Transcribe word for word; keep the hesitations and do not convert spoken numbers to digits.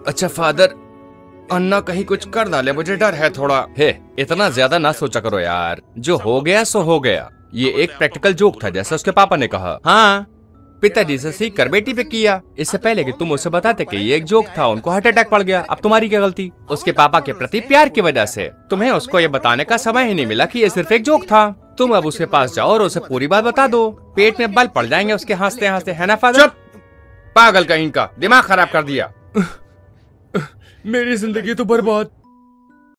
अच्छा फादर, अन्ना कहीं कुछ कर डाले, मुझे डर है थोड़ा। हे, इतना ज्यादा ना सोचा करो यार, जो हो गया सो हो गया। ये एक प्रैक्टिकल जोक था, जैसा उसके पापा ने कहा। हाँ, पिताजी से सीख कर बेटी पे किया। इससे पहले कि तुम उसे बताते कि ये एक जोक था, उनको हार्ट अटैक पड़ गया। अब तुम्हारी क्या गलती? उसके पापा के प्रति प्यार की वजह से। तुम्हें उसको ये बताने का समय ही नहीं मिला कि ये सिर्फ एक जोक था। तुम अब उसके पास जाओ और उसे पूरी बात बता दो। पेट में बल पड़ जाएंगे उसके हंसते हंसते, है ना फादर? चुप, पागल कहीं का, दिमाग खराब कर दिया। मेरी जिंदगी तो बर्बाद।